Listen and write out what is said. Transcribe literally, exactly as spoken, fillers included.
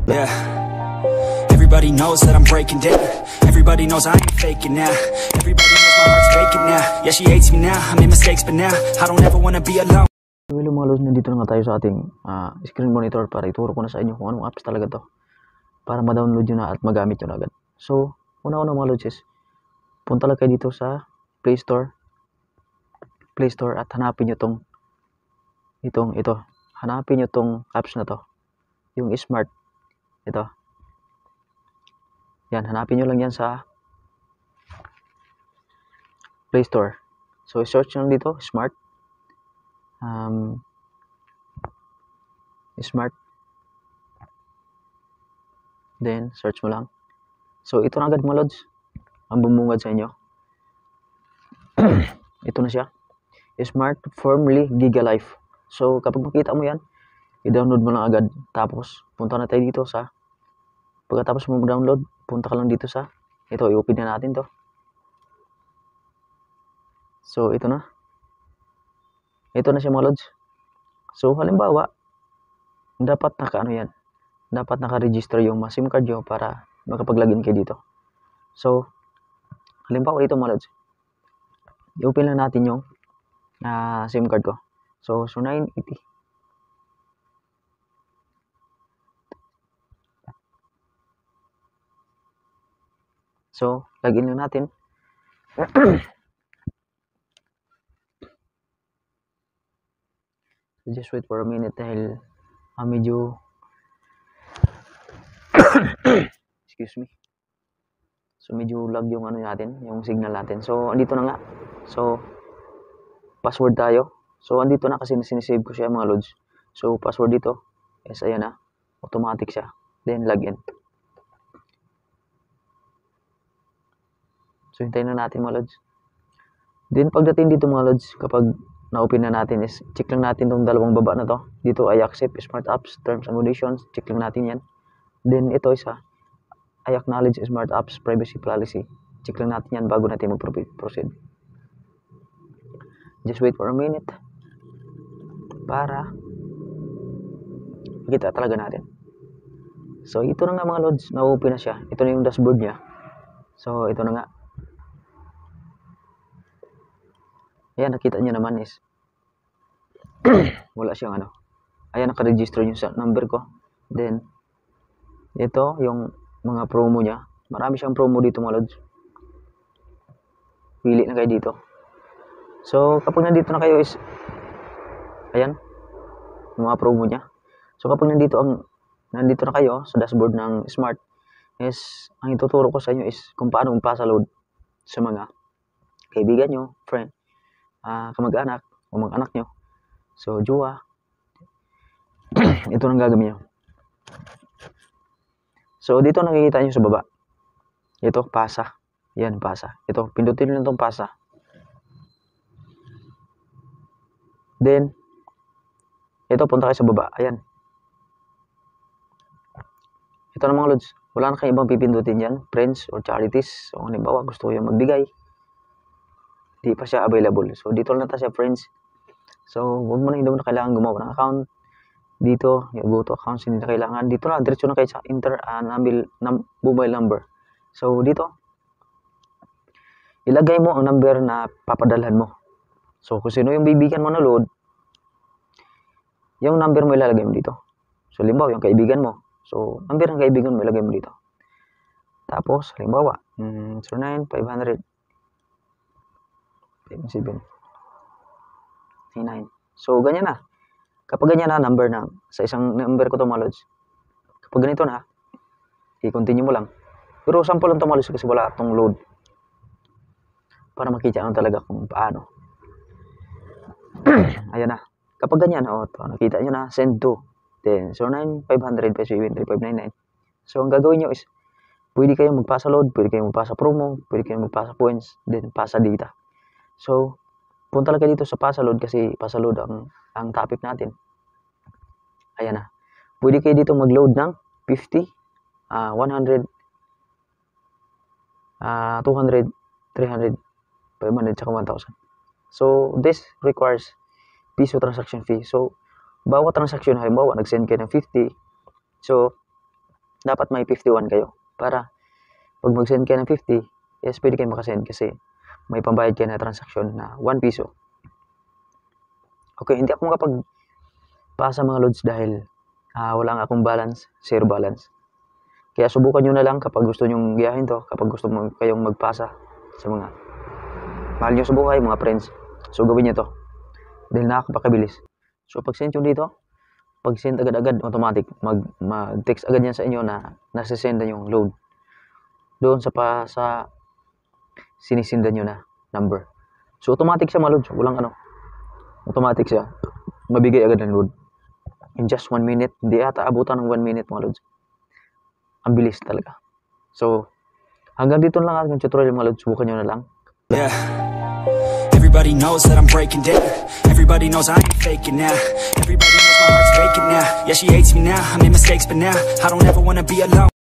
Yeah. Everybody knows that I'm breaking down. Everybody knows I ain't faking now. Everybody knows my heart's vacant now. Yeah, she hates me now. I made mistakes, but now I don't ever wanna be alone. Hello mga lods, nandito na nga tayo sa ating uh, screen monitor para ituro ko na sa inyo kung anong apps talaga to para ma-download nyo na at magamit nyo na agad. So, una-una mga lods is punta lang kayo dito sa Play Store Play Store at hanapin nyo tong itong ito. Hanapin nyo tong apps na to, yung Smart. Ito. Yan, hanapin nyo lang yan sa Play Store. So, search nyo lang dito, Smart. Um, Smart. Then, search mo lang. So, ito na agad mga lods. Ang bumungad sa inyo. Ito na siya. Smart, formerly Gigalife. So, kapag makita mo yan, i-download mo lang agad. Tapos, punta na tayo dito sa, pagkatapos mo mag-download, punta ka lang dito sa, ito, i-open na natin to. So, ito na. Ito na siya mga lods. So, halimbawa, dapat naka ano yan, dapat naka-register yung SIM card nyo para makapag-login kayo dito. So, halimbawa dito mga lods, i-open lang natin yung uh, SIM card ko. So, so nine eighty. So, login lang natin. So, just wait for a minute dahil uh, medyo excuse me. So, medyo lag yung ano natin, yung signal natin. So, andito na nga. So, password tayo. So, andito na kasi sinisave ko siya mga lods. So, password dito. Yes, ayan na. Automatic siya. Then, login. So, hintayin na natin mga lods. Then, pagdating dito mga lods, kapag na-open na natin is, check lang natin itong dalawang baba na to. Dito ay accept smart apps, terms and conditions. Check lang natin yan. Then, ito isa, I acknowledge smart apps privacy policy. Check lang natin yan bago natin mag-proceed. Just wait for a minute para makita talaga natin. So, ito na nga mga lods, na-open na siya. Ito na yung dashboard niya. So, ito na nga. Ayan, nakita nyo naman is wala siyang ano. Ayan, nakaregister yung sa number ko. Then, ito, yung mga promo niya. Marami siyang promo dito mga lods. Pili na kayo dito. So, kapag nandito na kayo is, ayan, yung mga promo niya. So, kapag nandito ang nandito na kayo sa dashboard ng Smart, is, ang ituturo ko sa inyo is kung paano magpasa load sa mga kaibigan nyo, friend, uh, kamag-anak, o mag-anak nyo. So, jowa. Ito nang gagawin nyo. So, dito nakikita nyo sa baba. Ito, pasa. Yan, pasa. Ito, pindutin nyo itong pasa. Then, ito, punta kayo sa baba. Ayan. Ito na mga lods. Wala na kayong ibang pipindutin yan. Friends or charities. So, halimbawa, gusto ko yung magbigay. Di pa siya available. So, dito lang natin siya, friends. So, huwag mo na, hindi mo na kailangan gumawa ng account. Dito, yung go to accounts, hindi na kailangan. Dito na, diretso na kayo sa inter, uh, nabil, num, mobile number. So, dito, ilagay mo ang number na papadalhan mo. So, kung sino yung bibigan mo na load, yung number mo ilalagay mo dito. So, halimbawa, yung kaibigan mo. So, number ng kaibigan mo ilagay mo dito. Tapos, halimbawa, mm, zero nine five hundred seven nine. So, ganyan na. Kapag ganyan na, number na, sa isang number ko ito mga lods. Kapag ganito na, i-continue mo lang. Pero sample lang ito mga lods kasi wala itong load. Para makita nyo talaga kung paano. Ayan na. Kapag ganyan, oh, ito, nakita nyo na, send to. Then, zero nine five hundred five seven three five nine nine. So, ang gagawin nyo is, pwede kayong magpasa load, pwede kayong magpasa promo, pwede kayong magpasa points, then pasa data. So, punta lang kayo dito sa pasa load kasi pasa load ang, ang topic natin. Ayan na. Pwede kayo dito mag-load ng fifty, uh, one hundred, uh, two hundred, three hundred, five hundred, saka one thousand. So, this requires piso transaction fee. So, bawat transaction, halimbawa, nag-send kayo ng fifty. So, dapat may fifty-one kayo. Para pag mag-send kayo ng fifty, yes, pwede kayo makasend kasi may pambayad kayo na transaction na one piso. Okay, hindi ako makapagpasa mga lods dahil uh, wala nga akong balance, zero balance. Kaya subukan nyo na lang kapag gusto nyong giyahin to, kapag gusto mo kayong magpasa sa mga mahal nyo sa buhay, mga friends. So gawin nyo to dahil nakakapakabilis. So pag send nyo dito, pag send agad-agad, automatic, mag, mag-text agad yan sa inyo na nasa-send na yung load. Doon sa pa sa sinisindan nyo na number. So automatic siya mga load, walang ano. Automatic siya. Mabigay agad ng load. In just one minute. Hindi ata abutan ng one minute mga loads. Ang bilis talaga. So, hanggang dito lang aking tutorial mga loads. Subukan nyo na lang. Yeah. Everybody knows that I'm breaking down. Everybody knows I ain't faking now. Everybody knows my heart's faking now. Yeah, she hates me now. I made mistakes, but now I don't ever wanna be alone.